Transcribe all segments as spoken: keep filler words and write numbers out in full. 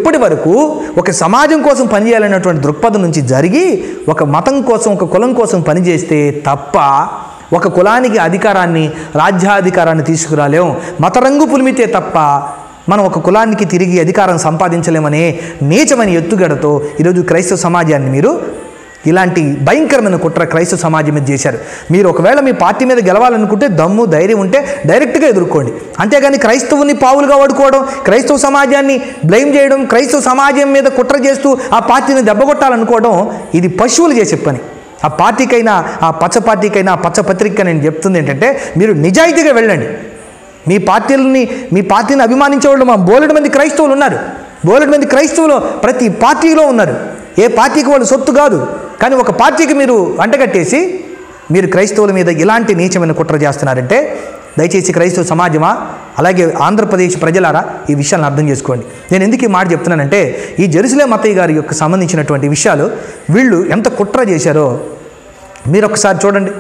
ఇప్పటి వరకు ఒక సమాజం కోసం పనిచేయాలనేటువంటి దృక్పథం నుంచి జరిగి ఒక మతం కోసం ఒక కులం కోసం పనిచేస్తే తప్ప ఒక కులానికి అధికారాన్ని రాజ్యాధికారాన్ని తీసుకురాలేం. మత రంగు పులిమితే తప్ప మనం ఒక కులానికి తిరిగి అధికారం సంపాదించలేమనే నీచమైన ఎత్తుగడతో ఈరోజు క్రైస్తవ సమాజాన్ని మీరు ఇలాంటి భయంకరమైన కుట్ర క్రైస్తవ సమాజం మీద చేశారు. మీరు ఒకవేళ మీ పార్టీ మీద గెలవాలనుకుంటే దమ్ము ధైర్యం ఉంటే డైరెక్ట్గా ఎదుర్కోండి. అంతేగాని క్రైస్తవుని పావులుగా వాడుకోవడం, క్రైస్తవ సమాజాన్ని బ్లేమ్ చేయడం, క్రైస్తవ సమాజం మీద కుట్ర చేస్తూ ఆ పార్టీని దెబ్బకొట్టాలనుకోవడం ఇది పశువులు చేసే పని. ఆ పార్టీకైనా ఆ పచ్చ పార్టీకైనా ఆ పచ్చ పత్రిక నేను చెప్తుంది ఏంటంటే మీరు నిజాయితీగా వెళ్ళండి. మీ పార్టీలని మీ పార్టీని అభిమానించే వాళ్ళు మా బోలెడు మంది క్రైస్తవులు ఉన్నారు. బోలెడు మంది క్రైస్తవులు ప్రతి పార్టీలో ఉన్నారు. ఏ పార్టీకి వాళ్ళు సొత్తు కాదు. కానీ ఒక పార్టీకి మీరు అంటగట్టేసి మీరు క్రైస్తవుల మీద ఇలాంటి నీచమైన కుట్ర చేస్తున్నారంటే దయచేసి క్రైస్తవ సమాజమా అలాగే ఆంధ్రప్రదేశ్ ప్రజలారా ఈ విషయాలను అర్థం చేసుకోండి. నేను ఎందుకు ఈ మాట చెప్తున్నానంటే ఈ జెరూసలేం మత్తయ్య గారి యొక్క సంబంధించినటువంటి విషయాలు వీళ్ళు ఎంత కుట్ర చేశారో మీరు ఒకసారి చూడండి.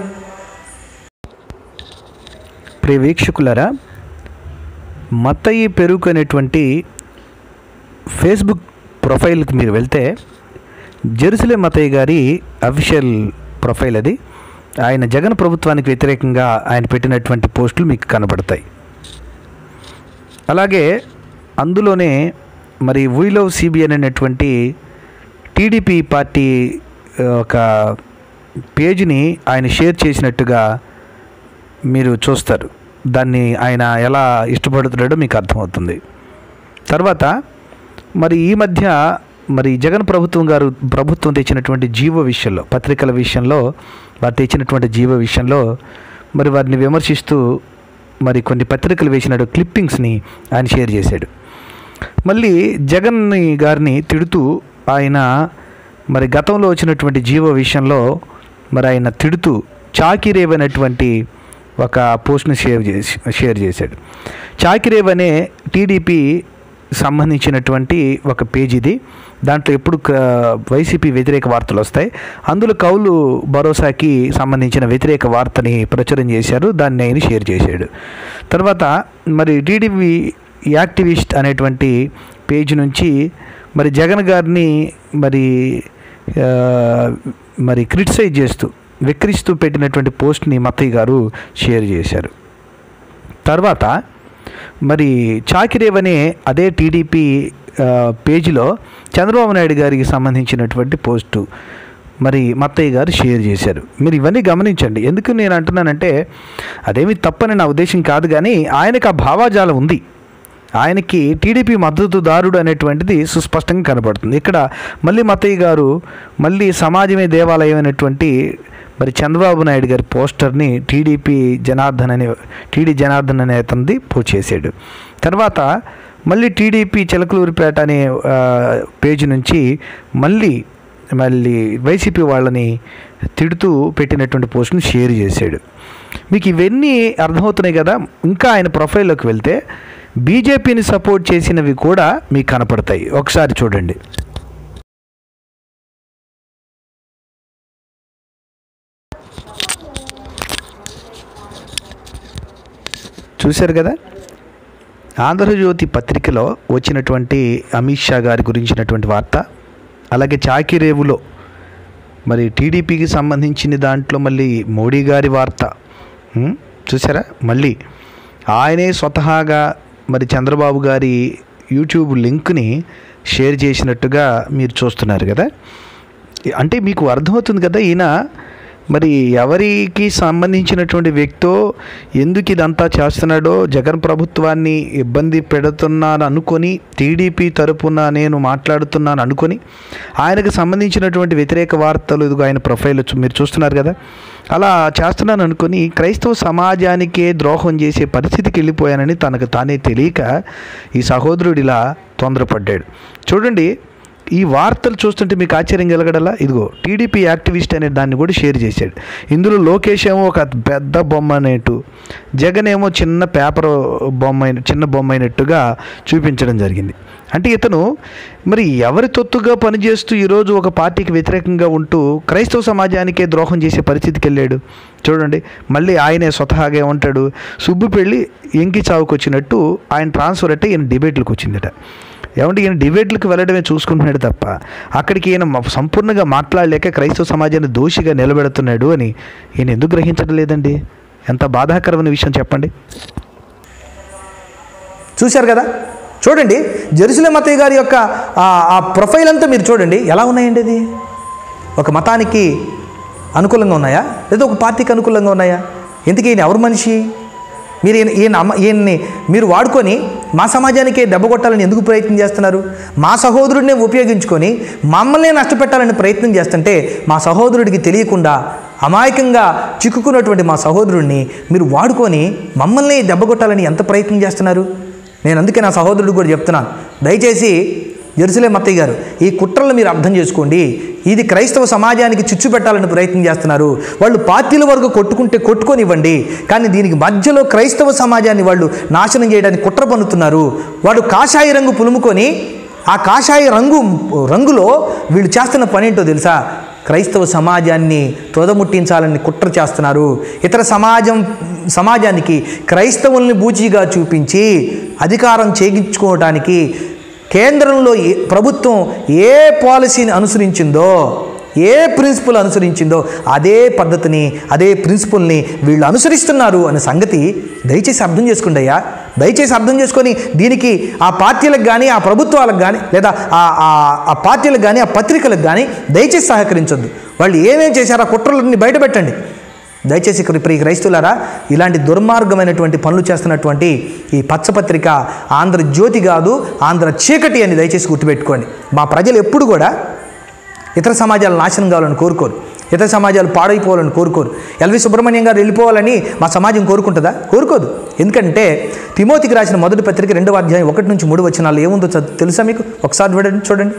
ప్రియ వీక్షకులారా, మత్తయి పెరుగు అనేటువంటి ఫేస్బుక్ ప్రొఫైల్కి మీరు వెళ్తే జెరూసలేం మత్తయ్య గారి అఫీషియల్ ప్రొఫైల్ అది. ఆయన జగన్ ప్రభుత్వానికి వ్యతిరేకంగా ఆయన పెట్టినటువంటి పోస్టులు మీకు కనబడతాయి. అలాగే అందులోనే మరి వీ లవ్ సిబిఎన్ అనేటువంటి టీడీపీ పార్టీ ఒక పేజీని ఆయన షేర్ చేసినట్టుగా మీరు చూస్తారు. దాన్ని ఆయన ఎలా ఇష్టపడుతున్నాడో మీకు అర్థమవుతుంది. తర్వాత మరి ఈ మధ్య మరి జగన్ ప్రభుత్వం గారు ప్రభుత్వం తెచ్చినటువంటి జీవో విషయంలో, పత్రికల విషయంలో వారు తెచ్చినటువంటి జీవో విషయంలో మరి వారిని విమర్శిస్తూ మరి కొన్ని పత్రికలు వేసిన క్లిప్పింగ్స్ని ఆయన షేర్ చేశాడు. మళ్ళీ జగన్ గారిని తిడుతూ ఆయన మరి గతంలో వచ్చినటువంటి జీవో విషయంలో మరి ఆయన తిడుతూ చాకిరేవ్ అనేటువంటి ఒక పోస్ట్ని షేర్ చేసి షేర్ చేశాడు. చాకిరేవ్ అనే టీడీపీ సంబంధించినటువంటి ఒక పేజ్ ఇది. దాంట్లో ఎప్పుడు వైసీపీ వ్యతిరేక వార్తలు వస్తాయి. అందులో కౌలు భరోసాకి సంబంధించిన వ్యతిరేక వార్తని ప్రచురం చేశారు. దాన్ని ఆయన షేర్ చేశాడు. తర్వాత మరి టీడీపీ యాక్టివిస్ట్ అనేటువంటి పేజ్ నుంచి మరి జగన్ గారిని మరి మరి క్రిటిసైజ్ చేస్తూ విక్రిస్తూ పెట్టినటువంటి పోస్ట్ని మత్తయ్య గారు షేర్ చేశారు. తర్వాత మరి చాకిరేవ్ అనే అదే టీడీపీ పేజీలో చంద్రబాబు నాయుడు గారికి సంబంధించినటువంటి పోస్టు మరి మత్తయ్య గారు షేర్ చేశారు. మీరు ఇవన్నీ గమనించండి. ఎందుకు నేను అంటున్నానంటే అదేమి తప్పని నా ఉద్దేశం కాదు, కానీ ఆయనకు ఆ భావాజాలం ఉంది. ఆయనకి టీడీపీ మద్దతుదారుడు అనేటువంటిది సుస్పష్టంగా కనబడుతుంది. ఇక్కడ మళ్ళీ మత్తయ్య గారు మళ్ళీ సమాజమే దేవాలయం అనేటువంటి మరి చంద్రబాబు నాయుడు గారి పోస్టర్ని టీడీపీ జనార్దన్ అనే టీడీ జనార్దన్ అనే అతనిది పోస్ట్ చేశాడు. తర్వాత మళ్ళీ టీడీపీ చిలకలూరిపేట అనే పేజీ నుంచి మళ్ళీ మళ్ళీ వైసీపీ వాళ్ళని తిడుతూ పెట్టినటువంటి పోస్ట్ని షేర్ చేశాడు. మీకు ఇవన్నీ అర్థమవుతున్నాయి కదా. ఇంకా ఆయన ప్రొఫైల్లోకి వెళ్తే బీజేపీని సపోర్ట్ చేసినవి కూడా మీకు కనపడతాయి. ఒకసారి చూడండి. చూశారు కదా, ఆంధ్రజ్యోతి పత్రికలో వచ్చినటువంటి అమిత్ షా గారి గురించినటువంటి వార్త, అలాగే చాకిరేవులో మరి టీడీపీకి సంబంధించిన దాంట్లో మళ్ళీ మోడీ గారి వార్త చూసారా. మళ్ళీ ఆయనే స్వతహాగా మరి చంద్రబాబు గారి యూట్యూబ్ లింక్ని షేర్ చేసినట్టుగా మీరు చూస్తున్నారు కదా. అంటే మీకు అర్థమవుతుంది కదా ఈయన మరి ఎవరికి సంబంధించినటువంటి వ్యక్తో ఎందుకు ఇదంతా చేస్తున్నాడో, జగన్ ప్రభుత్వాన్ని ఇబ్బంది పెడుతున్నాను అనుకొని టీడీపీ తరపున నేను మాట్లాడుతున్నాను అనుకొని ఆయనకు సంబంధించినటువంటి వ్యతిరేక వార్తలు ఇదిగో ఆయన ప్రొఫైల్ మీరు చూస్తున్నారు కదా, అలా చేస్తున్నాను అనుకొని క్రైస్తవ సమాజానికే ద్రోహం చేసే పరిస్థితికి వెళ్ళిపోయానని తనకు తానే తెలియక ఈ సహోదరుడు ఇలా తొందరపడ్డాడు. చూడండి, ఈ వార్తలు చూస్తుంటే మీకు ఆశ్చర్యం కలగడలా. ఇదిగో టీడీపీ యాక్టివిస్ట్ అనే దాన్ని కూడా షేర్ చేశాడు. ఇందులో లోకేష్ ఏమో ఒక పెద్ద బొమ్మ అనేట్టు, జగన్ ఏమో చిన్న పేపర్ బొమ్మ చిన్న బొమ్మ అయినట్టుగా చూపించడం జరిగింది. అంటే ఇతను మరి ఎవరి తొత్తుగా పనిచేస్తూ ఈరోజు ఒక పార్టీకి వ్యతిరేకంగా ఉంటూ క్రైస్తవ సమాజానికే ద్రోహం చేసే పరిస్థితికి వెళ్ళాడు. చూడండి, మళ్ళీ ఆయనే స్వతహాగా ఉంటాడు. సుబ్బు పెళ్ళి ఎంకి చావుకు వచ్చినట్టు ఆయన ట్రాన్స్ఫర్ అంటే ఈయన డిబేట్లకు వచ్చిందట. ఏమంటే ఈయన డిబేట్లకు వెళ్ళడమే చూసుకుంటున్నాడు తప్ప అక్కడికి ఈయన మ- సంపూర్ణంగా మాట్లాడలేక క్రైస్తవ సమాజాన్ని దోషిగా నిలబెడుతున్నాడు అని ఈయన ఎందుకు గ్రహించడం లేదండి? ఎంత బాధాకరమైన విషయం చెప్పండి. చూశారు కదా, చూడండి జెరూసలేం మత్తయ్య గారి యొక్క ఆ- ఆ ప్రొఫైల్ అంతా మీరు చూడండి ఎలా ఉన్నాయండి. అది ఒక మతానికి అనుకూలంగా ఉన్నాయా లేదా ఒక పార్టీకి అనుకూలంగా ఉన్నాయా? ఎందుకు ఈయన ఎవరు మనిషి? మీరు ఈయన ఈయన అమ్మ ఈయన్ని మీరు వాడుకొని మా సమాజానికే దెబ్బ కొట్టాలని ఎందుకు ప్రయత్నం చేస్తున్నారు? మా సహోదరుడినే ఉపయోగించుకొని మమ్మల్నే నష్టపెట్టాలని ప్రయత్నం చేస్తుంటే మా సహోదరుడికి తెలియకుండా అమాయకంగా చిక్కుకున్నటువంటి మా సహోదరుడిని మీరు వాడుకొని మమ్మల్ని దెబ్బ కొట్టాలని ఎంత ప్రయత్నం చేస్తున్నారు? నేను అందుకే నా సహోదరుడు కూడా చెప్తున్నాను, దయచేసి జెరూసలేం మత్తయ్య గారు ఈ కుట్రలను మీరు అర్థం చేసుకోండి. ఇది క్రైస్తవ సమాజానికి చిచ్చు పెట్టాలని ప్రయత్నం చేస్తున్నారు. వాళ్ళు పార్టీల వరకు కొట్టుకుంటే కొట్టుకొనివ్వండి, కానీ దీనికి మధ్యలో క్రైస్తవ సమాజాన్ని వాళ్ళు నాశనం చేయడానికి కుట్ర పన్నుతున్నారు. వాడు కాషాయ రంగు పులుముకొని ఆ కాషాయ రంగు రంగులో వీళ్ళు చేస్తున్న పని ఏంటో తెలుసా? క్రైస్తవ సమాజాన్ని తోదముట్టించాలని కుట్ర చేస్తున్నారు. ఇతర సమాజం సమాజానికి క్రైస్తవుల్ని బూచిగా చూపించి అధికారం చేయించుకోవడానికి కేంద్రంలో ఏ ప్రభుత్వం ఏ పాలసీని అనుసరించిందో, ఏ ప్రిన్సిపల్ అనుసరించిందో అదే పద్ధతిని అదే ప్రిన్సిపల్ని వీళ్ళు అనుసరిస్తున్నారు అనే సంగతి దయచేసి అర్థం చేసుకోండి అయ్యా. దయచేసి అర్థం చేసుకొని దీనికి ఆ పార్టీలకు కానీ ఆ ప్రభుత్వాలకు కానీ లేదా ఆ ఆ పార్టీలకు కానీ ఆ పత్రికలకు కానీ దయచేసి సహకరించొద్దు. వాళ్ళు ఏమేం చేశారో ఆ కుట్రలన్నీ బయటపెట్టండి దయచేసి. ఇప్పుడు ఈ క్రైస్తవులారా, ఇలాంటి దుర్మార్గమైనటువంటి పనులు చేస్తున్నటువంటి ఈ పచ్చపత్రిక ఆంధ్రజ్యోతి కాదు, ఆంధ్ర చీకటి అని దయచేసి గుర్తుపెట్టుకోండి. మా ప్రజలు ఎప్పుడు కూడా ఇతర సమాజాలు నాశనం కావాలని కోరుకోరు, ఇతర సమాజాలు పాడైపోవాలని కోరుకోరు. ఎల్వి సుబ్రహ్మణ్యం గారు వెళ్ళిపోవాలని మా సమాజం కోరుకుంటుందా? కోరుకోదు. ఎందుకంటే తిమోతికి రాసిన మొదటి పత్రిక రెండవ అధ్యాయం ఒకటి నుంచి మూడు వచనాలు ఏముందో తెలుసా మీకు? ఒకసారి చూడండి చూడండి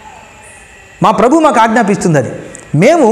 మా ప్రభు మాకు ఆజ్ఞాపిస్తుంది అది. మేము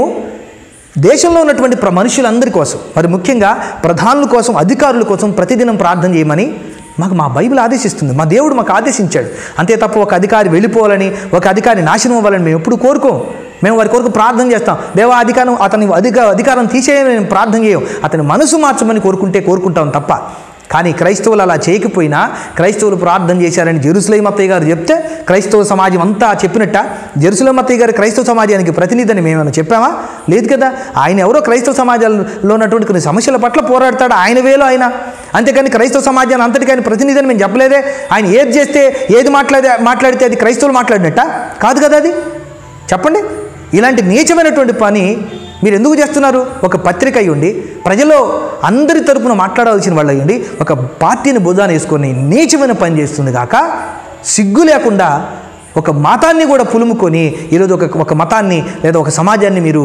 దేశంలో ఉన్నటువంటి ప్ర మనుషులందరి కోసం, మరి ముఖ్యంగా ప్రధానుల కోసం, అధికారుల కోసం ప్రతిదినం ప్రార్థన చేయమని మాకు మా బైబిల్ ఆదేశిస్తుంది. మా దేవుడు మాకు ఆదేశించాడు. అంతే తప్ప ఒక అధికారి వెళ్ళిపోవాలని, ఒక అధికారి నాశనం అవ్వాలని మేము ఎప్పుడు కోరుకోం. మేము వారి కొరకు ప్రార్థన చేస్తాం. దేవా అధికారం అతని అధిక అధికారం తీసేయని మేము ప్రార్థన చేయం. అతని మనసు మార్చమని కోరుకుంటే కోరుకుంటాం తప్ప. కానీ క్రైస్తవులు అలా చేయకపోయినా క్రైస్తవులు ప్రార్థన చేశారని జెరూసలేం మత్తయ్య గారు చెప్తే క్రైస్తవ సమాజం అంతా చెప్పినట్ట? జెరూసలేం మత్తయ్య గారు క్రైస్తవ సమాజానికి ప్రతినిధి అని మేమేమైనా చెప్పామా? లేదు కదా. ఆయన ఎవరో క్రైస్తవ సమాజంలో ఉన్నటువంటి కొన్ని సమస్యల పట్ల పోరాడతాడు ఆయన వేలో ఆయన, అంతేకాని క్రైస్తవ సమాజాన్ని అంతటికి ఆయన ప్రతినిధి అని మేము చెప్పలేదే. ఆయన ఏది చేస్తే ఏది మాట్లాడే మాట్లాడితే అది క్రైస్తవులు మాట్లాడినట్ట కాదు కదా. అది చెప్పండి. ఇలాంటి నీచమైనటువంటి పని మీరు ఎందుకు చేస్తున్నారు? ఒక పత్రిక అయ్యుండి ప్రజల్లో అందరి తరపున మాట్లాడాల్సిన వాళ్ళు అయ్యండి ఒక పార్టీని భుజాన వేసుకొని నీచమైన పని చేస్తుంది కాక సిగ్గు లేకుండా ఒక మతాన్ని కూడా పులుముకొని ఈరోజు ఒక ఒక మతాన్ని లేదా ఒక సమాజాన్ని మీరు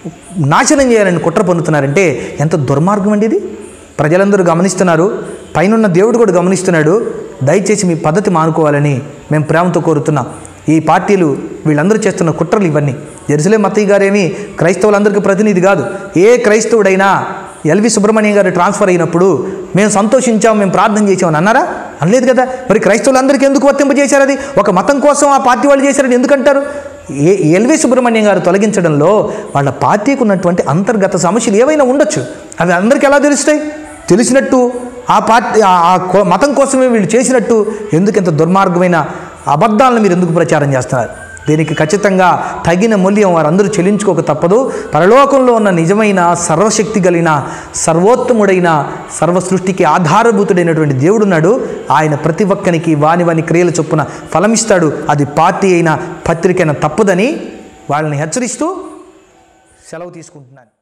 నాశనం చేయాలని కుట్ర పన్నుతున్నారంటే ఎంత దుర్మార్గం అండి ఇది. ప్రజలందరూ గమనిస్తున్నారు, పైనున్న దేవుడు కూడా గమనిస్తున్నాడు. దయచేసి మీ పద్ధతి మానుకోవాలని మేము ప్రేమతో కోరుతున్నాం. ఈ పార్టీలు వీళ్ళందరూ చేస్తున్న కుట్రలు ఇవన్నీ. జెరూసలేం మత్తయ్య గారేమి క్రైస్తవులందరికీ ప్రతినిధి కాదు. ఏ క్రైస్తవుడైనా ఎల్వి సుబ్రహ్మణ్యం గారు ట్రాన్స్ఫర్ అయినప్పుడు మేము సంతోషించాం, మేము ప్రార్థన చేసామని అన్నారా? అనలేదు కదా. మరి క్రైస్తవులందరికీ ఎందుకు వర్తింపజేశారు? అది ఒక మతం కోసం ఆ పార్టీ వాళ్ళు చేశారని ఎందుకంటారు? ఏ ఎల్వి సుబ్రహ్మణ్యం గారు తొలగించడంలో వాళ్ళ పార్టీకి ఉన్నటువంటి అంతర్గత సమస్యలు ఏవైనా ఉండొచ్చు. అవి అందరికీ ఎలా తెలుస్తాయి? తెలిసినట్టు ఆ పార్టీ ఆ మతం కోసమే వీళ్ళు చేసినట్టు ఎందుకు ఇంత దుర్మార్గమైన అబద్ధాలను మీరు ఎందుకు ప్రచారం చేస్తున్నారు? దీనికి ఖచ్చితంగా తగిన మూల్యం వారందరూ చెల్లించుకోక తప్పదు. పరలోకంలో ఉన్న నిజమైన సర్వశక్తి కలిగిన సర్వోత్తముడైన సర్వ సృష్టికి ఆధారభూతుడైనటువంటి దేవుడున్నాడు. ఆయన ప్రతి ఒక్కనికి వాని వాని క్రియల చొప్పున ఫలమిస్తాడు. అది పార్టీ అయినా పత్రిక అయినా తప్పదని వాళ్ళని హెచ్చరిస్తూ సెలవు తీసుకుంటున్నాను.